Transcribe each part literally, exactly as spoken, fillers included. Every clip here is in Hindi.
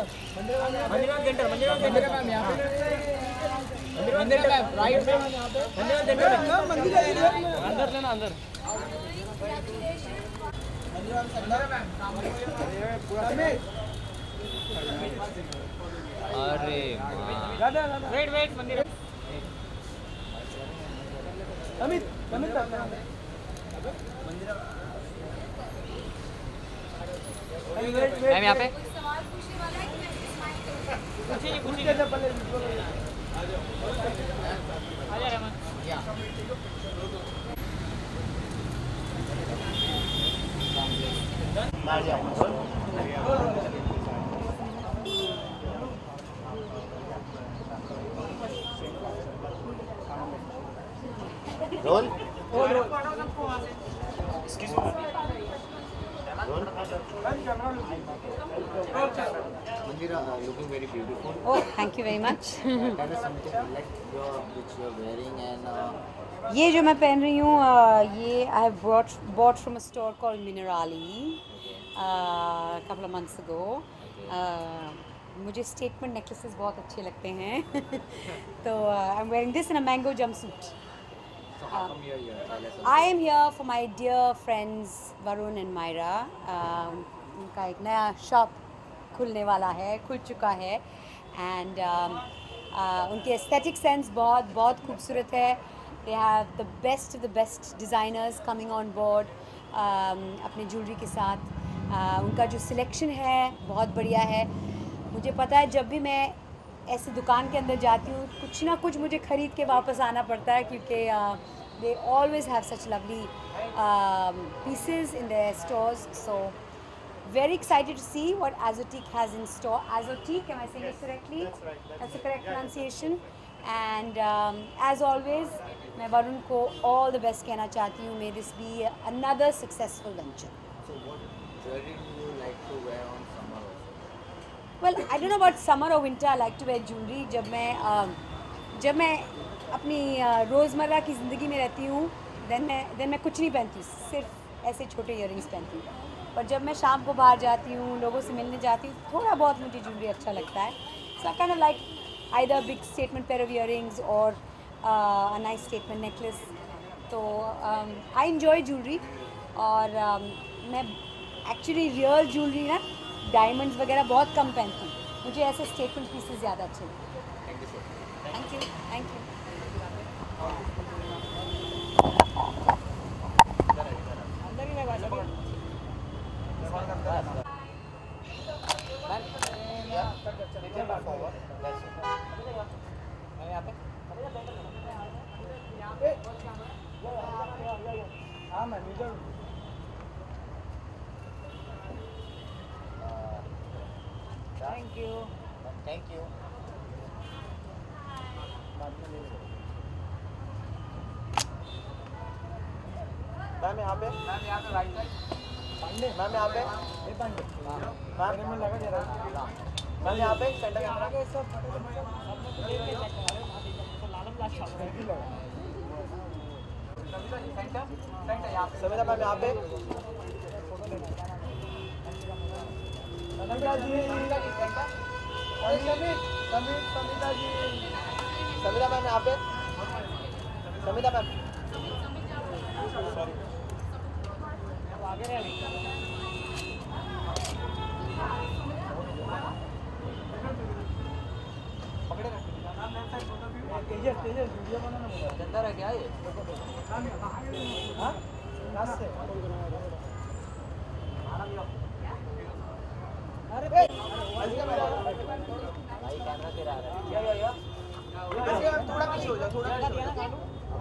मंदिर सेंटर मंदिर सेंटर मैम यहां पे मंदिर का राइट में मंदिर सेंटर मंदिर अंदर लेना अंदर मंदिर सेंटर मैम अरे वेट वेट मंदिर अमित अमित मंदिर मैम यहाँ पे पूछिए पूछिए आ जा Rahman roll Manjira, uh, looking very beautiful. Oh, thank you very much. That is something like your, which you are wearing and. Uh, ये जो मैं पहन रही हूँ ये I have brought bought from a store called Minerali uh, a couple of months ago. Uh, मुझे statement necklaces बहुत अच्छे लगते हैं. तो uh, I'm wearing this in a mango jumpsuit. so how come you are here? Tell us something. I am here for my dear friends Varun and Myra. Uh, उनका एक नया शॉप खुलने वाला है, खुल चुका है and um, uh, उनके aesthetic sense बहुत बहुत खूबसूरत है. They have the best of the best designers coming on board um, अपने ज्वेलरी के साथ. uh, उनका जो सिलेक्शन है बहुत बढ़िया है. मुझे पता है जब भी मैं ऐसी दुकान के अंदर जाती हूँ कुछ ना कुछ मुझे ख़रीद के वापस आना पड़ता है क्योंकि uh, they always have such lovely um, pieces in their stores. So very excited to see what Azotique has in store. Azotique, am I saying it correctly? That's right. That's, that's the correct pronunciation. And um, as always, मैं वरुण को all the best कहना चाहती हूँ. May this be another successful venture. So what jewelry do you like to wear on summer also? Well, I don't know about summer or winter. I like to wear jewelry. जब मैं uh, जब मैं अपनी uh, रोज़मर्रा की ज़िंदगी में रहती हूँ, then मैं then मैं कुछ नहीं पहनती हूँ, सिर्फ ऐसे छोटे इयररिंग्स पहनती हूँ. पर जब मैं शाम को बाहर जाती हूँ, लोगों से मिलने जाती हूँ, थोड़ा बहुत मुझे ज्वेलरी अच्छा लगता है. So I kind of like either a big statement pair of earrings or uh, a nice statement necklace. तो um, I enjoy jewelry और um, मैं actually real jewelry ना diamonds वगैरह बहुत कम पहनती हूँ. मुझे ऐसे statement pieces ज़्यादा अच्छे लगते हैं. Thank you so much. Thank you. Thank you. अंदर ही मैं बात करूँ हाँ मैम इधर thank you Thank you. Ma'am यहाँ पे मैम यहाँ पे राइट साइड पांडे मैम यहाँ पे ये पांडे मैम में लगा दे रहा मैम यहाँ पे सेंटर कैमरा के सब सब लेके चेक करा रहे तो लालम लाश छाप रहे हैं सेंटर सेंटर यहाँ पे सविता मैम यहाँ पे सविता जी सविता जी सेंटर समित समित समिता जी सविता मैम यहाँ पे सविता मैम सॉरी आगे रह पकड़े तेजस तेजस वीडियो बनाना बोला अंदर है क्या ये हाँ लास्ट से अरे भाई कैमरा तेरा आ रहा है या या या थोड़ा पीछे हो जाओ थोड़ा पीछे हो जाओ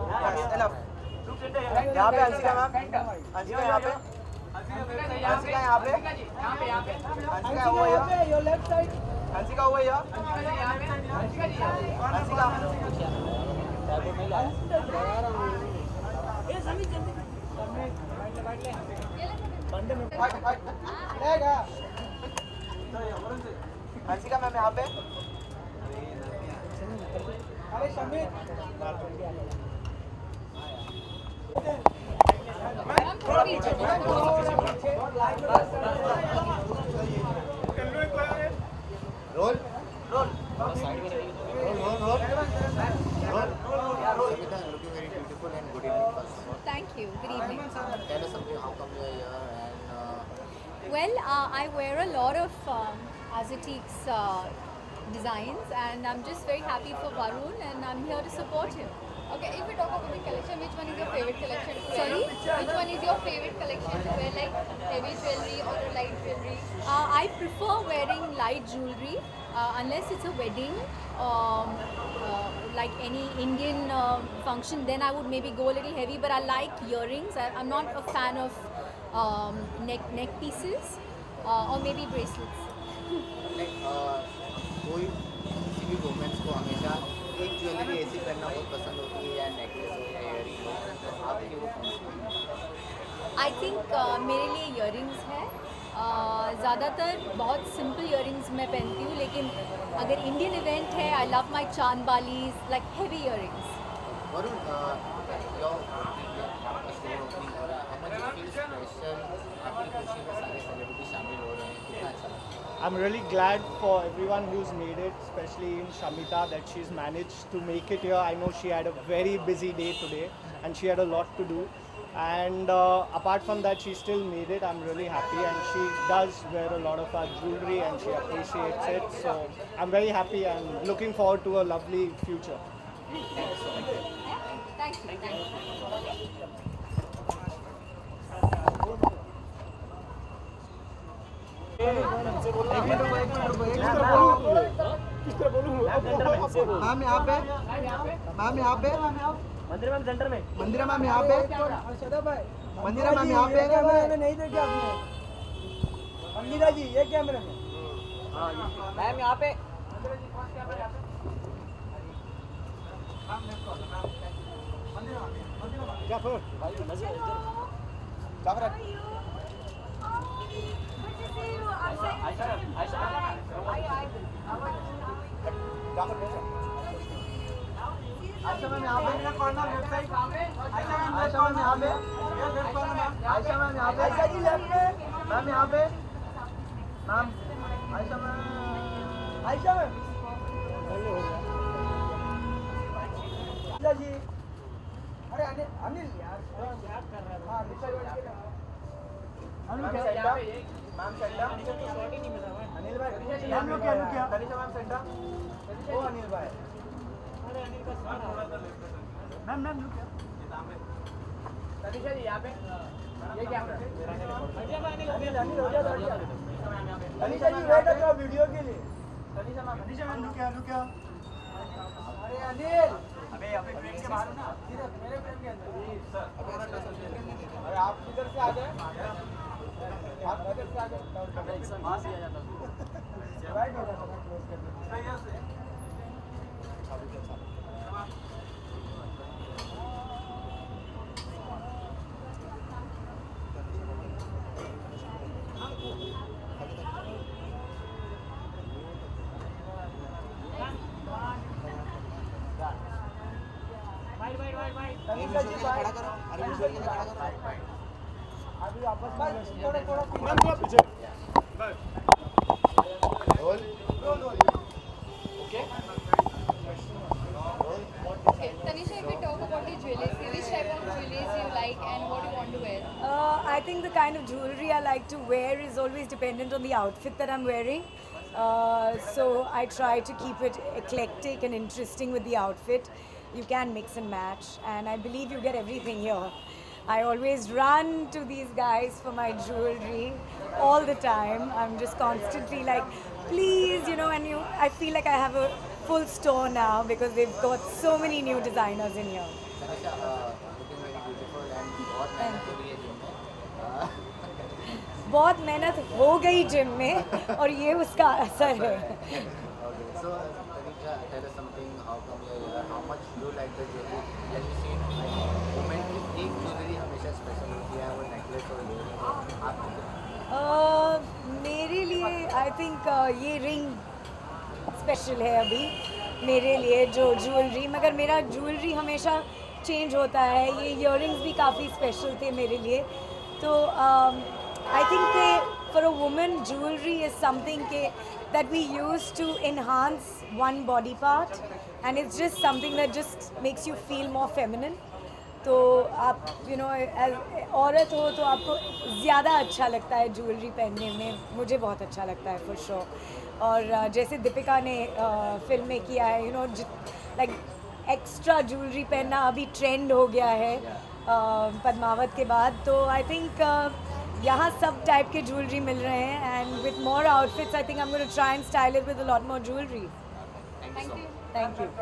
यहाँ पे अंशिका मैम अंशिका यहाँ पे अंशिका यहाँ पे यहाँ पे यहाँ पे अंशिका वो है योर लेफ्ट साइड अंशिका वो है अंशिका ये समीर जल्दी समीर बैठ ले बैठ ले बंदे में फाइट फाइट लेगा अंशिका मैम यहाँ पे अरे समीर थोड़ा पीछे थोड़ा पीछे I wear a lot of um, Azatiques uh, designs, and I'm just very happy for Varun, and I'm here to support him. Okay, if we talk about the collection, which one is your favorite collection to wear? Sorry? Which one is your favorite collection to wear, like heavy jewelry or light jewelry? Uh, I prefer wearing light jewelry uh, unless it's a wedding, um, uh, like any Indian uh, function. Then I would maybe go a little heavy. But I like earrings. I, I'm not a fan of um, neck neck pieces uh, or maybe bracelets. Like कोई किसी भी वुमेन्स को हमेशा एक ज्वेलरी ऐसी पहनना बहुत पसंद होती है, या नेकलेस हो या इयरिंग हो, आपकी वो कौन सी? आई थिंक uh, मेरे लिए इयरिंग्स है. uh, ज़्यादातर बहुत सिंपल इयरिंग्स मैं पहनती हूँ, लेकिन अगर इंडियन इवेंट है, आई love my chand balis, like heavy earrings. Varun, your store opening हो रहा है, हमें फील स्पेशल, आपकी खुशी में सारे सेलिब्रिटी शामिल हो रहे हैं, कितना अच्छा लगता है? I'm really glad for everyone who's made it, especially in Shamita, that she's managed to make it here. I know she had a very busy day today and she had a lot to do. And uh, apart from that, she still made it. I'm really happy, and she does wear a lot of our jewelry and she appreciates it. So I'm very happy and looking forward to a lovely future. Thank you. Thank you. Ma'am यहाँ पे, मैम यहाँ पे, मंदिरा मैम सेंटर में, मंदिरा मैम यहाँ पे, मंदिरा मैम यहाँ पे, मैंने नहीं देखा आपने, मंदिरा जी ये कैमरे में, मैम यहाँ पे, क्या फिर आयशा आयशा आयशा मैम यहाँ पे, corner left side, Ayesha ma'am Ayesha ma'am यहाँ पे, left corner ma'am, Ayesha ma'am यहाँ पे, आयशा जी लेफ्ट में, मैम यहाँ पे, ma'am Ayesha ma'am, Ayesha ma'am, जी, अरे अनिल अनिल यार, हाँ अनिल क्या यहाँ पे मैम सेंटर, अनिल भाई, मैम लोग क्या लोग क्या, तनिषा मैम सेंटर, ओ अनिल भाई, मैम मैम लोग क्या, तनिषा जी यहाँ पे, ये क्या अनिल अनिल हो गया, तनिषा जी वेट करो वीडियो के लिए, तनिषा मैम, तनिषा मैम लोग क्या लोग क्या, अरे अनिल, अबे अबे फ्रेम के बाहर ना, इधर मेरे फ्रेम के अंदर, अरे आप किधर से आ जाए, आप किधर से आ जाए, वहाँ से आ जाता हूँ, राइट हो जाता है, क्लोज कर दो, खड़ा करो, अरे विजुअल के लिए खड़ा करो, अभी वापस में थोड़ा थोड़ा मैम थोड़ा पीछे. Roll roll okay Okay, Tanisha, if we talk about the jewelry, which type of jewelry you like and what you want to wear? Uh, I think the kind of jewelry I like to wear is always dependent on the outfit that I'm wearing. Uh, so I try to keep it eclectic and interesting with the outfit. You can mix and match, and I believe you get everything here. I always run to these guys for my jewelry all the time. I'm just constantly like, please, you know, and you, I feel like I have a full store now because they've got so many new designers in here. Tanisha, looking very beautiful and बहुत मेहनत हो रही है जिम में, बहुत मेहनत हो गई जिम में और ये उसका असर है. okay, so Tanisha, tell us something, how come you're here, how much do you like the jewelry, as you see, like women की एक jewelry हमेशा special होती है, वो necklace और earring हो, आपको uh, मेरे लिए आई थिंक uh, ये रिंग स्पेशल है अभी मेरे लिए जो ज्वेलरी, मगर मेरा ज्वेलरी हमेशा चेंज होता है. ये इयररिंग्स भी काफ़ी स्पेशल थे मेरे लिए. तो आई थिंक कि for a woman jewellery is something के that we use to enhance one body part, and it's just something that just makes you feel more feminine. तो आप यू नो औरत हो तो आपको ज़्यादा अच्छा लगता है ज्वेलरी पहनने में, मुझे बहुत अच्छा लगता है फॉर श्योर। और uh, जैसे दीपिका ने फिल्म uh, में किया है, you know like extra jewellery पहनना अभी ट्रेंड हो गया है uh, पद्मावत के बाद। तो आई थिंक uh, यहाँ सब टाइप के ज्वेलरी मिल रहे हैं and with more outfits I think I am going to try and style it with a lot more jewellery. Thank you.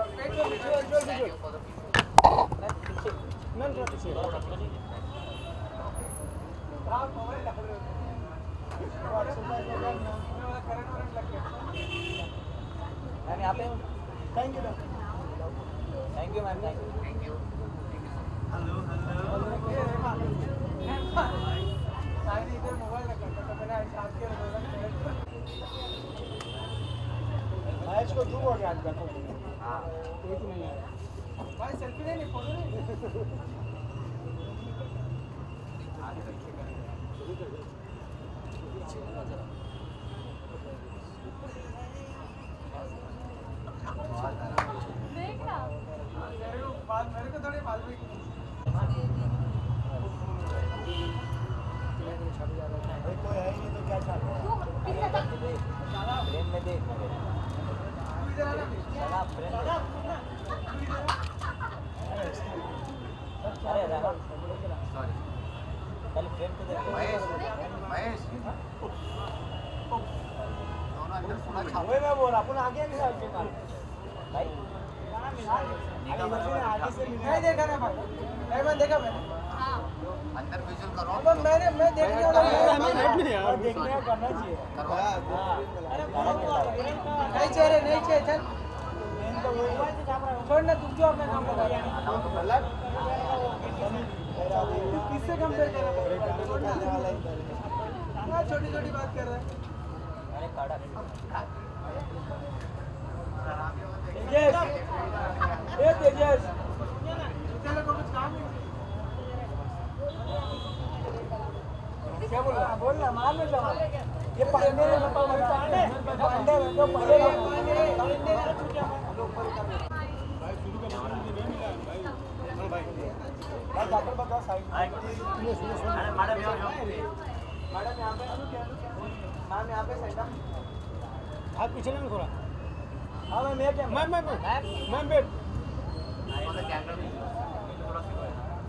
Ma'am यहाँ पे thank you thank you ma'am thank you thank you hello शायद इधर मोबाइल रखा था तो मैंने आपके मैच को दूर हो गया आज का। हाँ कोई तो नहीं है भाई, सेल्फी नहीं नहीं फोटो नहीं। मेरे को थोड़ी मालूम कोई है ही नहीं तो क्या चाहता है फ्रेम में देख अरे सॉरी पहले फ्रेम तो देख महेश महेश दोनों अंदर पूरा छाप मैं बोल अपन आगे नहीं आगे भाई नहीं देखा ना भाई, नहीं मैं देखा मैंने। हाँ अंदर विजुअल करो। अब मैंने मैं देख लिया था। यार देखने का करना चाहिए। अरे नहीं चेहरे नहीं चेहरे चल। छोड़ ना, तुम जो अपना काम करो। तू किससे कंपेयर कर रहा है? छोटी छोटी बात कर रहा है। अरे काड़ा तेजस, ए तेजस, चलो को कुछ काम नहीं। क्या बोल रहा? बोल ना, मार में जाओ। ये पांडे ने पांडे, पांडे तो पहले पांडे, पांडे ना छूट जा। भाई शुरू का मतलब मुझे नहीं मिला भाई। चल भाई। भाई जाकर बताओ साइड। सुनो सुनो सुनो। अरे मैडम यहाँ पे, मैडम यहाँ पे, मैम यहाँ पे साइड। हाथ पीछे नहीं थोड़ा। हाँ मैं मैं क्या मैं मैं मैं मैं बैठ ऑन द कैमरा में थोड़ा सा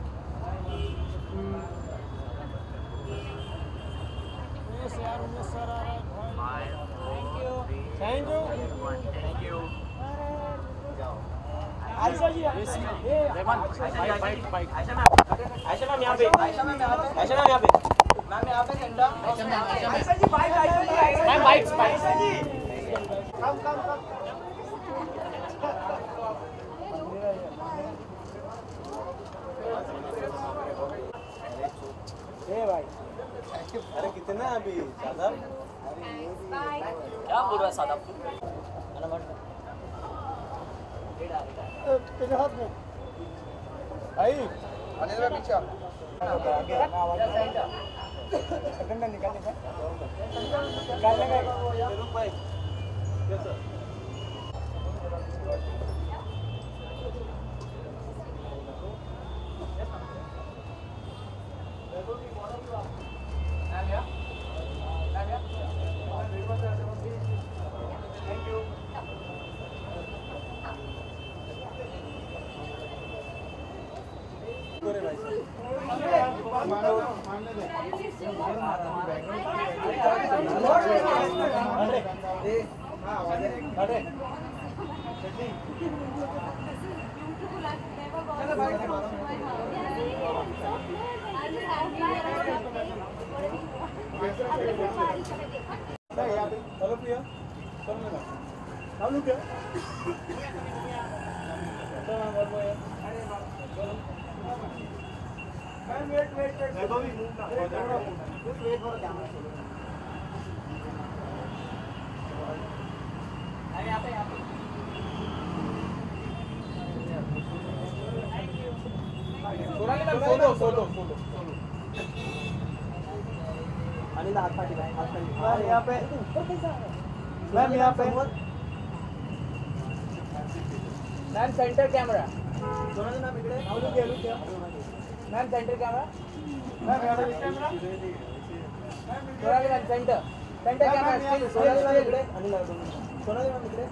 यस यार उन्हें सर आ रहा है। थैंक यू थैंक यू जाओ आयशा जी ये रेमन bike bike bike Ayesha ma'am Ayesha ma'am यहां पे आयशा मैम आयशा मैम यहां पे मैम यहां पे centre Ayesha ma'am Ayesha ji bike Ayesha ji ma'am bike Ayesha ji come come come ए भाई अरे कितना अभी सादब क्या बोल रहा है सादब तेरे हाथ में भाई आने दे पीछे आगे डंडा निकालने का निकालने का रुक भाई कैसा हेलो प्रिया चल ना हम लोग क्या चल हम और वो अरे चलो मैं वेट वेट वेट देखो भी कुछ वेट फॉर कैमरा अरे यहां पे यहां पे Sonali ma'am photo photo photo Anil हाथ पाटी भाई हाथ पाटी मैम यहां पे मैम यहां पे ma'am centre camera Sonali ma'am इकडे आलो गेलो क्या मैम सेंटर कैमरा मैम यहाँ पे camera Sonali ma'am centre centre camera still Sonali ma'am इकडे अनिल सोनाली मैम इकडे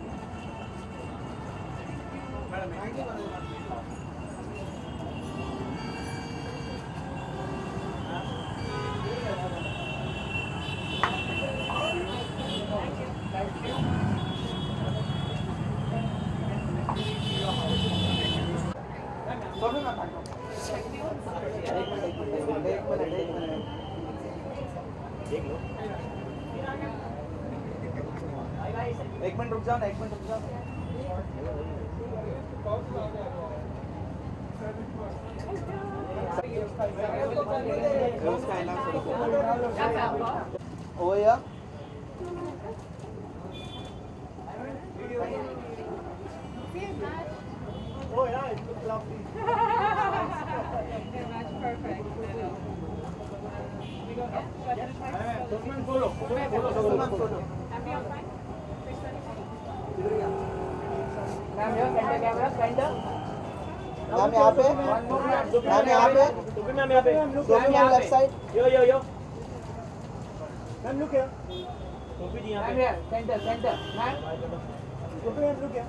एक मिनट रुक जाओ ना एक मिनट रुक जाओ ओ या Oh yeah, it looks lovely. Ma'am यहाँ सेंटर कैमरा सेंटर मैम यहाँ पे मैम यहाँ पे मैम यहाँ पे ma'am left side yo yo yo ma'am look here टोपी जी यहाँ मैम पे यहाँ सेंटर सेंटर मैम टोपी मैम लुक हियर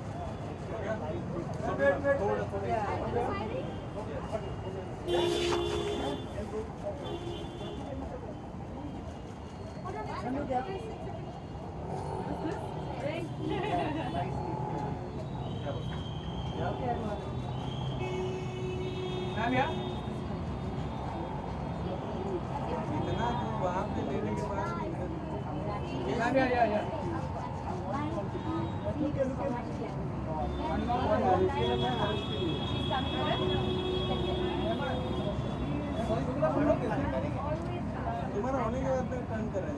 मैम यहाँ मैम यहाँ यहाँ यहाँ तुम्हारा होने के बाद में टर्न कर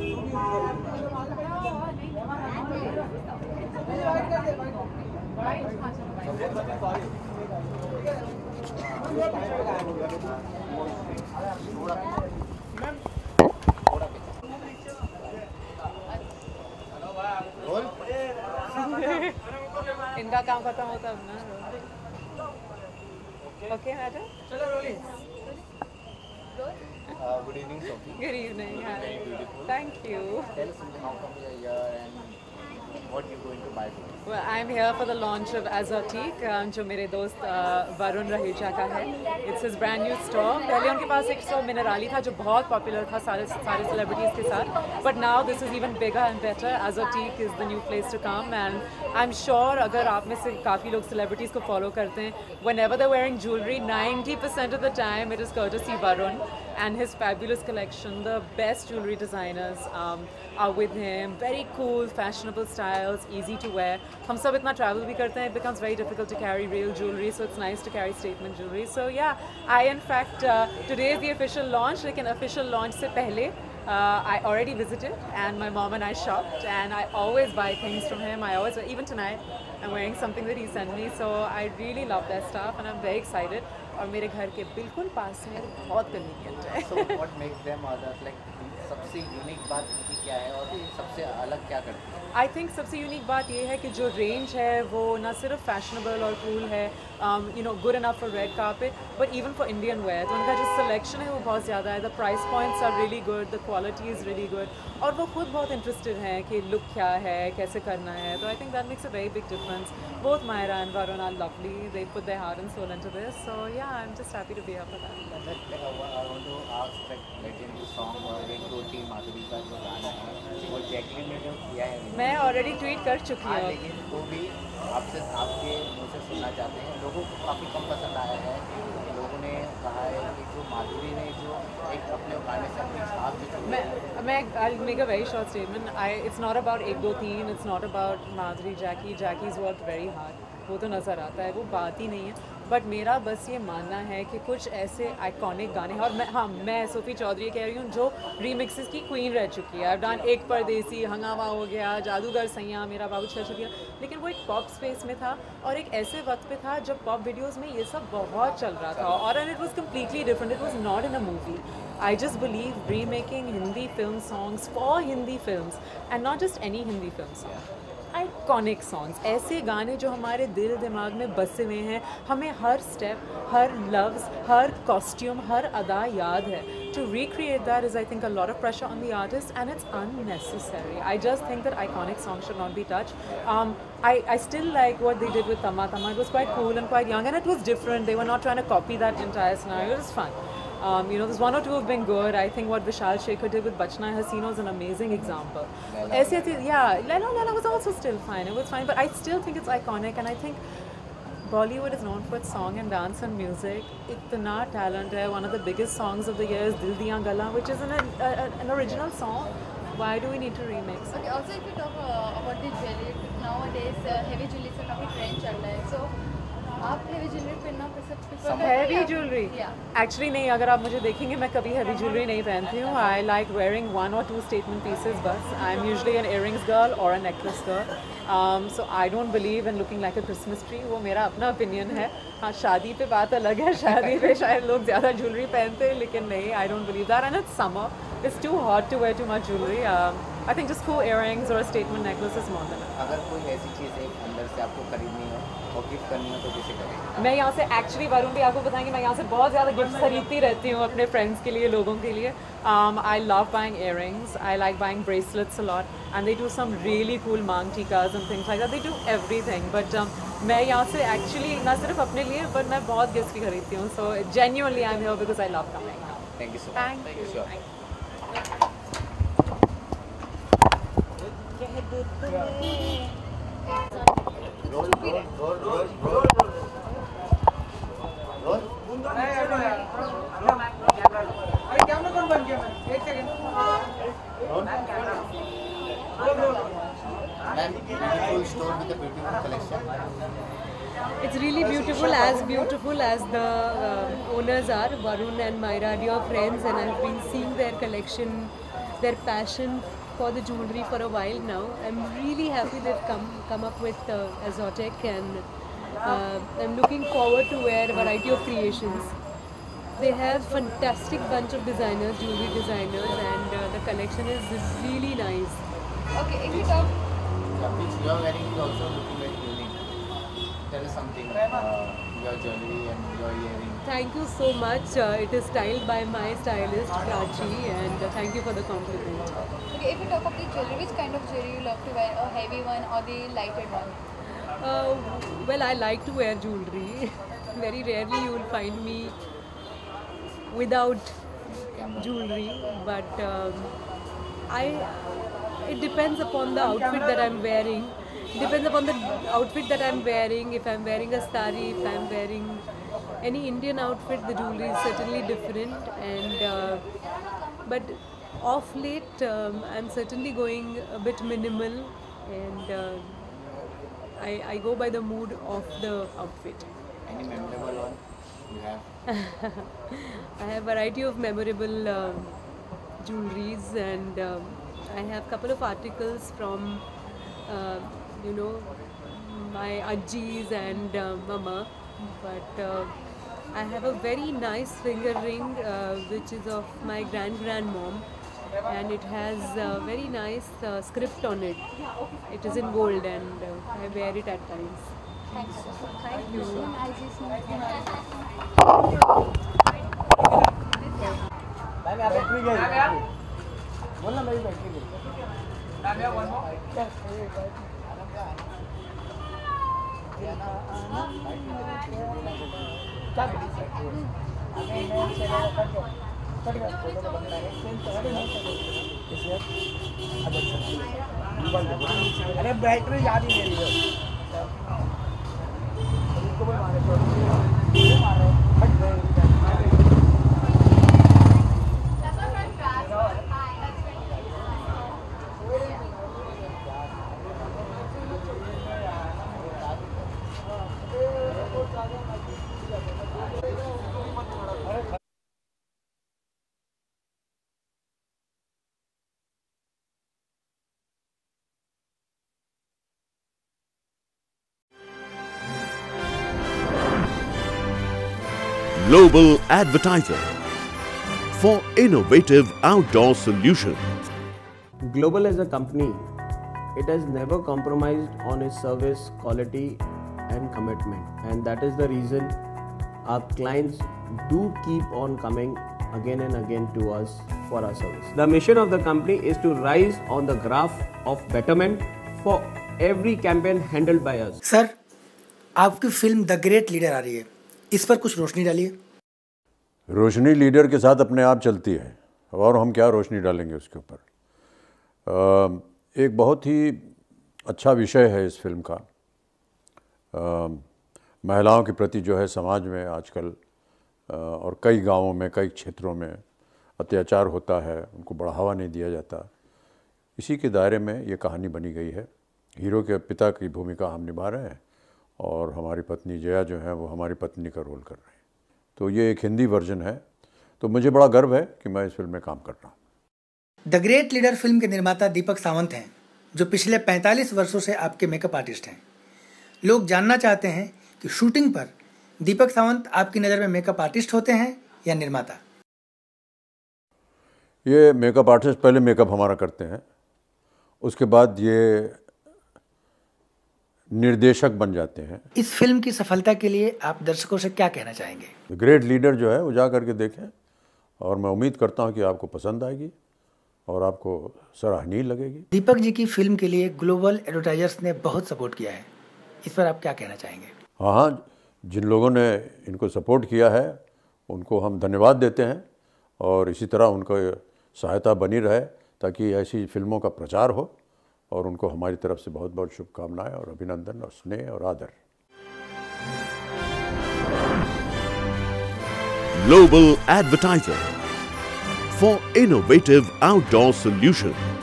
इनका काम खत्म होता है ना ओके मैडम चलो rolling Uh, good evening, Sophie. Good evening Very beautiful. Thank you Tell us something, how come you are here and what you're going to buy for us? Well, I'm here for the launch of Azotique, um, जो मेरे दोस्त वरुण रहेजा का है. It's his brand new store. पहले उनके पास एक store मिनराली था जो बहुत popular था सारे सारे celebrities के साथ. But now this is even bigger and better. Azotique is the new place to come, and I'm sure अगर आप में से काफ़ी लोग celebrities को follow करते हैं, whenever they're wearing jewelry, ninety percent of the time it is courtesy Varun and his fabulous collection. The best jewelry designers um, are with him. Very cool, fashionable styles, easy to wear. हम सब इतना travel भी करते हैं, it becomes very difficult to carry real jewelry, so it's nice to carry statement jewelry. So yeah, I in fact uh, today is the official launch. लेकिन official launch से पहले uh, I already visited and my mom and I shopped, and I always buy things from him. I always, even tonight I'm wearing something that he sent me, so I really love their stuff and I'm very excited. और मेरे घर के बिल्कुल पास में बहुत convenient है. So what makes them others? Like सबसे यूनिक बात इनकी क्या है और सबसे अलग क्या करती है? आई थिंक सबसे यूनिक बात ये है कि जो रेंज है वो ना सिर्फ फैशनेबल और कूल है, you know good enough for red carpet, but even for Indian wear. तो उनका जो सिलेक्शन है वो बहुत ज़्यादा है. The price points are really good, the quality is really good, और वो खुद बहुत इंटरेस्टेड हैं कि लुक क्या है, कैसे करना है. तो I think that makes a very big difference. Both Myra and Varun are lovely. They put their heart and soul into this. So yeah I am just happy to be here for that. I want to ask like legendary song और एक दो तीन माधुरी का जो गाना है वो जैकलिन ने जो किया है, मैं ऑलरेडी ट्वीट कर चुकी हाँ, हूँ. लेकिन वो भी आपसे आपके मुँह से सुनना चाहते हैं. लोगों को काफ़ी कम पसंद आया है. लोगों ने कहा है कि जो माधुरी ने जो एक अपने गाने से अपनी छाप भी छोड़ी मैं है. मैं I'll make a very short statement. I it's not about एक दो तीन. It's not about Madhuri, Jackie. Jackie's worked very hard. वो तो नज़र आता है, वो बात ही नहीं है. बट मेरा बस ये मानना है कि कुछ ऐसे आइकॉनिक गाने हैं, और मैं हाँ मैं सोफ़ी चौधरी कह रही हूँ जो रीमिक्सेस की क्वीन रह चुकी है. I've done एक परदेसी, हंगामा हो गया, जादूगर सैया, मेरा बाबू छह छुटिया. लेकिन वो एक पॉप स्पेस में था और एक ऐसे वक्त पे था जब पॉप वीडियोज़ में ये सब बहुत चल रहा था, और and it was completely different. It was not in a movie. I just believe remaking Hindi film songs for Hindi films, and not just any Hindi film song. I iconic songs, ऐसे गाने जो हमारे दिल दिमाग में बसे हुए हैं, हमें हर स्टेप, हर लफ्ज़, हर कॉस्ट्यूम, हर अदा याद है. To recreate that is, I think, a lot of pressure on the artist, and it's unnecessary. I just think that iconic songs should not be touched. Um, I, I still like what they did with Tama Tama. It was quite cool and quite young, and it was different. They were not trying to copy that entire scenario. It was fun. Um, you know, there's one or two have been good. I think what Vishal Shekhar did with Bachna Hasino is an amazing example. Aise, yeah, Laila Laila was also still fine. It was fine, but I still think it's iconic, and I think Bollywood is known for its song and dance and music. Itna talent hai. One of the biggest songs of the year is Dil Diyan Gala, which is an, a, an original song. Why do we need to remix it? Okay, also if you talk uh, about the jewelry, nowadays uh, heavy jewelry का काफी trend चल रहा है. So आप heavy jewelry पहनना पसंद prefer करते हैं? Heavy jewelry? Yeah. Actually नहीं, अगर आप मुझे देखेंगे मैं कभी heavy jewelry नहीं पहनती हूँ. I like wearing one or two statement pieces बस. I'm usually an earrings girl or a necklace girl. Um, so I don't believe in looking like a Christmas tree. वो मेरा अपना opinion है. हाँ, शादी पे बात अलग है. शादी पे शायद लोग ज़्यादा jewelry पहनते हैं, लेकिन नहीं, I don't believe that. And it's summer. It's too hot to wear too much jewelry. Um, I think just cool earrings or a statement necklace is more than enough. अगर कोई ऐसी चीज़ है अंदर से आपको खरीदनी हो और गिफ्ट करनी हो तो कैसे करें? मैं यहाँ से एक्चुअली वरुण भी आपको बताएंगे, मैं यहाँ से बहुत ज़्यादा गिफ्ट खरीदती रहती हूँ अपने फ्रेंड्स के लिए, लोगों के लिए. I love buying earrings, I like buying bracelets a lot, and they do some really cool mang tikas and things like that. They do everything, but um, मैं यहाँ से एक्चुअली ना सिर्फ अपने लिए but मैं बहुत गिफ्ट भी खरीदती हूँ. So genuinely I'm here because I love coming. Thank you so much. Thank you. Sure. Roll roll roll roll roll roll अरे कैमरा कौन बन गया? मैं एक second. Ma'am, beautiful store with a beautiful collection. It's really beautiful, as beautiful as the uh, owners are, Varun and Myra, dear friends, and I've been seeing their collection, their passion for the jewelry for a while now. I'm really happy they've come come up with uh, Exotic, and uh, I'm looking forward to wear a variety of creations. They have fantastic bunch of designers, jewelry designers, and uh, the collection is, is really nice. Okay, if you talk Yeah, which you are wearing is also looking very unique. Tell us something. Uh, your jewelry and your earring. Thank you so much. Uh, it is styled by my stylist Prachi, and uh, thank you for the compliment. Okay, if you talk of the jewelry, which kind of jewelry you love to wear? A heavy one or the lighted one? Uh, well, I like to wear jewelry. Very rarely you will find me without jewelry, but um, I. It depends upon the outfit that I'm wearing. It depends upon the outfit that I'm wearing. If I'm wearing a sari, if I'm wearing any Indian outfit, the jewelry is certainly different. And uh, but off late, um, I'm certainly going a bit minimal, and uh, I, I go by the mood of the outfit. Any memorable one you have? I have a variety of memorable uh, jewelries, and um, I have a couple of articles from, uh, you know, my ajis and uh, mama. But uh, I have a very nice finger ring, uh, which is of my grand grandmom, and it has a very nice uh, script on it. It is in gold, and uh, I wear it at times. Thanks. Thank you. Ma'am यहाँ बैटरी गई. बोलना मेरी बैटरी गई. मैम यहाँ वन मोर. अरे बैटरी याद ही नहीं है. इसको बोल मारे तो मारो हट गए. Global Advertiser for innovative outdoor solutions. Global as a company it has never compromised on its service quality and commitment, and that is the reason our clients do keep on coming again and again to us for our service. The mission of the company is to rise on the graph of betterment for every campaign handled by us. Sir, आपकी फिल्म द ग्रेट लीडर आ रही है, इस पर कुछ रोशनी डालिए। रोशनी लीडर के साथ अपने आप चलती है, और हम क्या रोशनी डालेंगे उसके ऊपर। एक बहुत ही अच्छा विषय है इस फिल्म का। आ, महिलाओं के प्रति जो है समाज में आजकल आ, और कई गांवों में, कई क्षेत्रों में अत्याचार होता है, उनको बढ़ावा नहीं दिया जाता। इसी के दायरे में ये कहानी बनी गई है। हीरो के पिता की भूमिका हम निभा रहे हैं और हमारी पत्नी जया जो है वो हमारी पत्नी का रोल कर रहे हैं। तो ये एक हिंदी वर्जन है, तो मुझे बड़ा गर्व है कि मैं इस फिल्म में काम कर रहा हूँ। द ग्रेट लीडर फिल्म के निर्माता दीपक सावंत हैं, जो पिछले पैंतालीस वर्षों से आपके मेकअप आर्टिस्ट हैं। लोग जानना चाहते हैं कि शूटिंग पर दीपक सावंत आपकी नज़र में मेकअप आर्टिस्ट होते हैं या निर्माता? ये मेकअप आर्टिस्ट पहले मेकअप हमारा करते हैं, उसके बाद ये निर्देशक बन जाते हैं। इस फिल्म की सफलता के लिए आप दर्शकों से क्या कहना चाहेंगे? ग्रेट लीडर जो है वो जा करके देखें, और मैं उम्मीद करता हूं कि आपको पसंद आएगी और आपको सराहनीय लगेगी। दीपक जी की फिल्म के लिए ग्लोबल एडवर्टाइजर्स ने बहुत सपोर्ट किया है, इस पर आप क्या कहना चाहेंगे? हाँ हाँ, जिन लोगों ने इनको सपोर्ट किया है उनको हम धन्यवाद देते हैं, और इसी तरह उनको सहायता बनी रहे ताकि ऐसी फिल्मों का प्रचार हो, और उनको हमारी तरफ से बहुत बहुत शुभकामनाएं और अभिनंदन और स्नेह और आदर। Global Advertiser for innovative outdoor solutions.